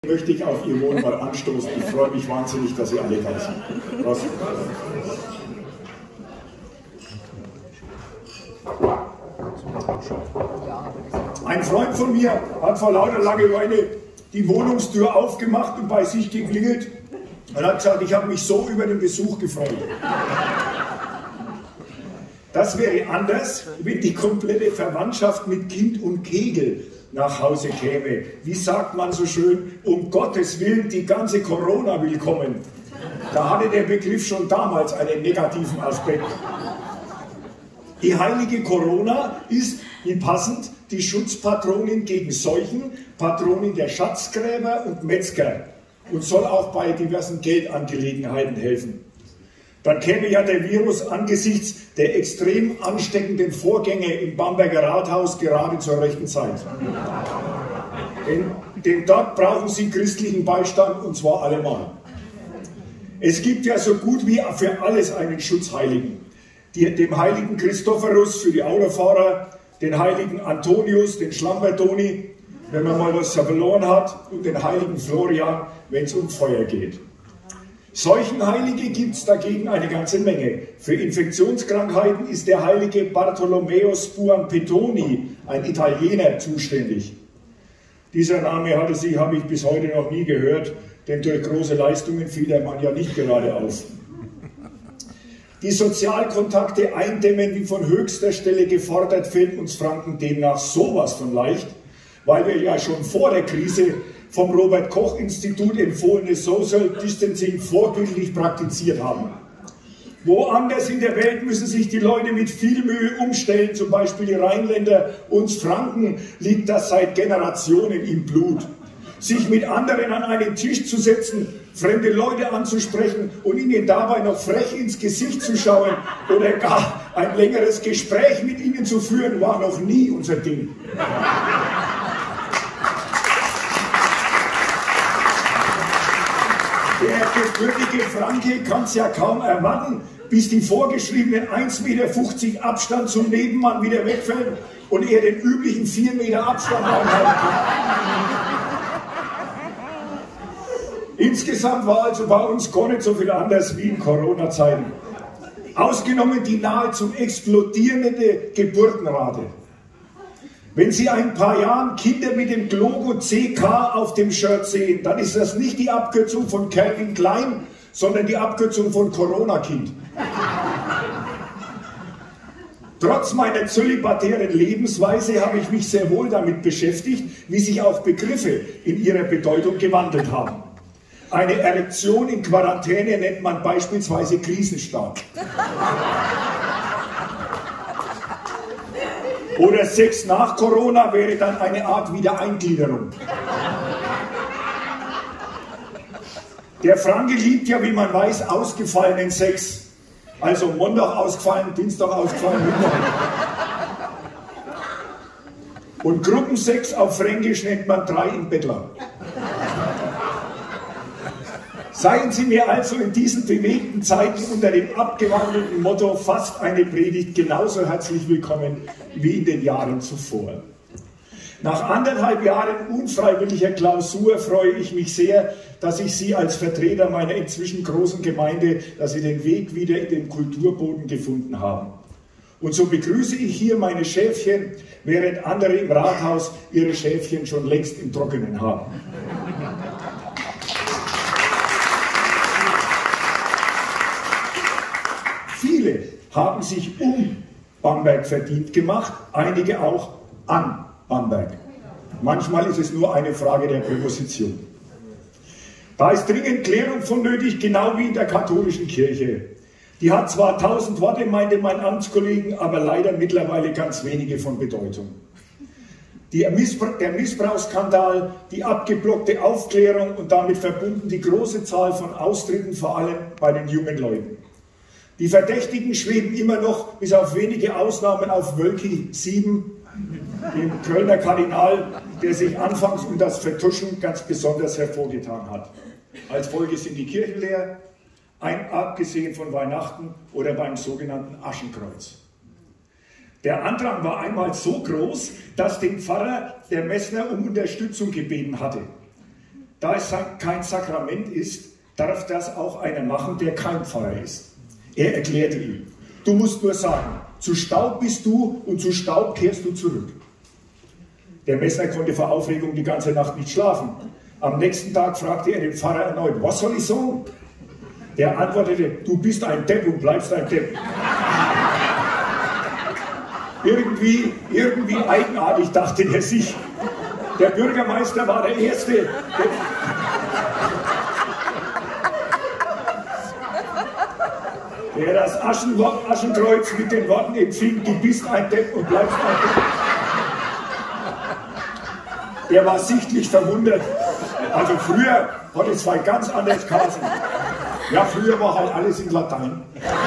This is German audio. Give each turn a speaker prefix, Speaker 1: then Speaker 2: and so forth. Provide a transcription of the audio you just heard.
Speaker 1: Möchte ich auf Ihr Wohl mal anstoßen. Ich freue mich wahnsinnig, dass Sie alle da sind. Prost. Ein Freund von mir hat vor lauter Langeweile die Wohnungstür aufgemacht und bei sich geklingelt und hat gesagt, ich habe mich so über den Besuch gefreut. Das wäre anders, wenn die komplette Verwandtschaft mit Kind und Kegel nach Hause käme. Wie sagt man so schön, um Gottes Willen, die ganze Corona willkommen. Da hatte der Begriff schon damals einen negativen Aspekt. Die heilige Corona ist, wie passend, die Schutzpatronin gegen Seuchen, Patronin der Schatzgräber und Metzger und soll auch bei diversen Geldangelegenheiten helfen. Dann käme ja der Virus angesichts der extrem ansteckenden Vorgänge im Bamberger Rathaus gerade zur rechten Zeit. Denn dort brauchen Sie christlichen Beistand, und zwar allemal. Es gibt ja so gut wie für alles einen Schutzheiligen. Dem heiligen Christophorus für die Autofahrer, den heiligen Antonius, den Schlampertoni, wenn man mal was verloren hat, und den heiligen Florian, wenn es um Feuer geht. Seuchenheilige gibt es dagegen eine ganze Menge. Für Infektionskrankheiten ist der heilige Bartolomeo Spuampetoni, ein Italiener, zuständig. Dieser Name habe ich bis heute noch nie gehört, denn durch große Leistungen fiel der Mann ja nicht gerade auf. Die Sozialkontakte eindämmen, wie von höchster Stelle gefordert, fällt uns Franken demnach sowas von leicht, weil wir ja schon vor der Krise vom Robert-Koch-Institut empfohlene Social Distancing vorbildlich praktiziert haben. Woanders in der Welt müssen sich die Leute mit viel Mühe umstellen, zum Beispiel die Rheinländer. Uns Franken liegt das seit Generationen im Blut. Sich mit anderen an einen Tisch zu setzen, fremde Leute anzusprechen und ihnen dabei noch frech ins Gesicht zu schauen oder gar ein längeres Gespräch mit ihnen zu führen, war noch nie unser Ding. Der gebürtige Franke kann es ja kaum erwarten, bis die vorgeschriebenen 1,50 Meter Abstand zum Nebenmann wieder wegfällt und er den üblichen 4 Meter Abstand einhalten kann. Insgesamt war also bei uns gar nicht so viel anders wie in Corona-Zeiten. Ausgenommen die nahezu explodierende Geburtenrate. Wenn Sie ein paar Jahren Kinder mit dem Logo CK auf dem Shirt sehen, dann ist das nicht die Abkürzung von Calvin Klein, sondern die Abkürzung von Corona-Kind. Trotz meiner zölibatären Lebensweise habe ich mich sehr wohl damit beschäftigt, wie sich auch Begriffe in ihrer Bedeutung gewandelt haben. Eine Erektion in Quarantäne nennt man beispielsweise Krisenstab. Oder Sex nach Corona wäre dann eine Art Wiedereingliederung. Der Franke liebt ja, wie man weiß, ausgefallenen Sex. Also Montag ausgefallen, Dienstag ausgefallen, Mittwoch. Und Gruppensex auf Fränkisch nennt man 3 im Bettler. Seien Sie mir also in diesen bewegten Zeiten unter dem abgewandelten Motto fast eine Predigt genauso herzlich willkommen wie in den Jahren zuvor. Nach 1,5 Jahren unfreiwilliger Klausur freue ich mich sehr, dass ich Sie als Vertreter meiner inzwischen großen Gemeinde, dass Sie den Weg wieder in den Kulturboden gefunden haben. Und so begrüße ich hier meine Schäfchen, während andere im Rathaus ihre Schäfchen schon längst im Trockenen haben. Viele haben sich um Bamberg verdient gemacht, einige auch an Bamberg. Manchmal ist es nur eine Frage der Präposition. Da ist dringend Klärung von nötig, genau wie in der katholischen Kirche. Die hat zwar 1000 Worte, meinte mein Amtskollegen, aber leider mittlerweile ganz wenige von Bedeutung. Der Missbrauchsskandal, die abgeblockte Aufklärung und damit verbunden die große Zahl von Austritten, vor allem bei den jungen Leuten. Die Verdächtigen schweben immer noch, bis auf wenige Ausnahmen, auf Wölki 7, dem Kölner Kardinal, der sich anfangs um das Vertuschen ganz besonders hervorgetan hat. Als Folge sind die Kirchen leer, abgesehen von Weihnachten oder beim sogenannten Aschenkreuz. Der Andrang war einmal so groß, dass den Pfarrer der Messner um Unterstützung gebeten hatte. da es kein Sakrament ist, darf das auch einer machen, der kein Pfarrer ist. Er erklärte ihm, du musst nur sagen, zu Staub bist du und zu Staub kehrst du zurück. Der Messner konnte vor Aufregung die ganze Nacht nicht schlafen. Am nächsten Tag fragte er den Pfarrer erneut, was soll ich sagen? Der antwortete, du bist ein Depp und bleibst ein Depp. Irgendwie eigenartig, dachte er sich. Der Bürgermeister war der Erste, der das Aschenkreuz mit den Worten empfing, du bist ein Depp und bleibst ein Depp. Er war sichtlich verwundert. Also früher hat es zwei ganz anders geheißen. Ja, früher war halt alles in Latein.